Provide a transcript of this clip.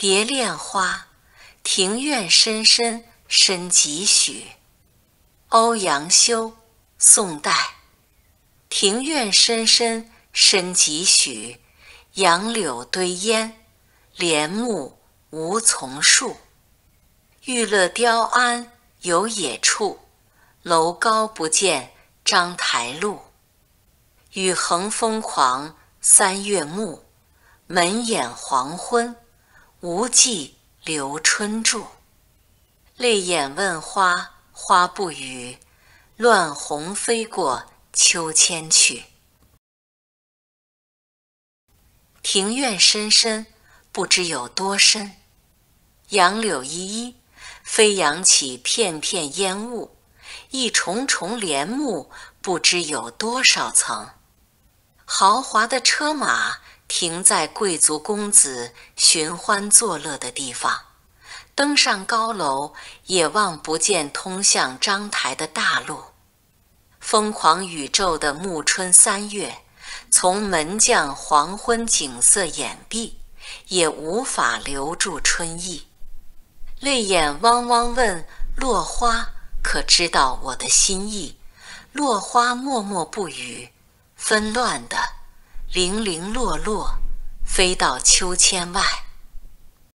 蝶恋花，庭院深深深几许。欧阳修，宋代。庭院深深深几许，杨柳堆烟，帘幕无从数。玉勒雕鞍有野处，楼高不见章台路。雨横风狂三月暮，门掩黄昏，无计留春住。泪眼问花，花不语，乱红飞过秋千去。庭院深深，不知有多深。杨柳依依，飞扬起片片烟雾，一重重帘幕，不知有多少层。豪华的车马停在贵族公子寻欢作乐的地方，登上高楼，也望不见通向章台的大路。疯狂宇宙的暮春三月，从门将黄昏景色掩蔽，也无法留住春意。泪眼汪汪问落花，可知道我的心意？落花默默不语，纷乱的零零落落，飞到秋千外。